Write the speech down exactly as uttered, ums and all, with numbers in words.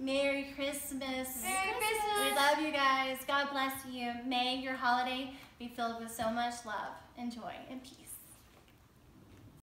Merry Christmas. Merry Christmas. We love you guys. God bless you. May your holiday be filled with so much love and joy and peace.